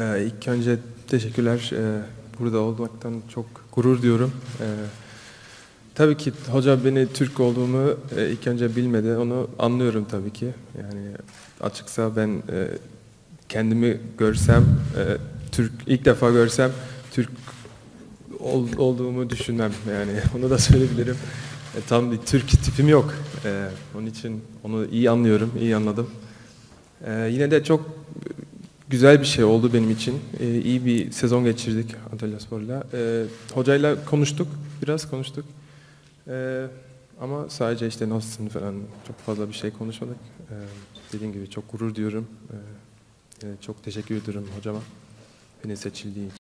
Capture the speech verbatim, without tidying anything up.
Ee, ilk önce teşekkürler. Ee, burada olmaktan çok gurur duyuyorum. Ee, tabii ki hoca beni Türk olduğumu e, ilk önce bilmedi. Onu anlıyorum tabii ki. Yani açıkça ben e, kendimi görsem, e, Türk ilk defa görsem Türk ol, olduğumu düşünmem. Yani onu da söyleyebilirim. E, tam bir Türk tipim yok. E, onun için onu iyi anlıyorum, iyi anladım. E, yine de çok güzel bir şey oldu benim için. Ee, iyi bir sezon geçirdik Antalyaspor'la. Ee, hocayla konuştuk, biraz konuştuk. Ee, ama sadece işte nasılsın falan çok fazla bir şey konuşmadık. Ee, dediğim gibi çok gurur duyuyorum. Ee, çok teşekkür ediyorum hocama beni seçildiği için.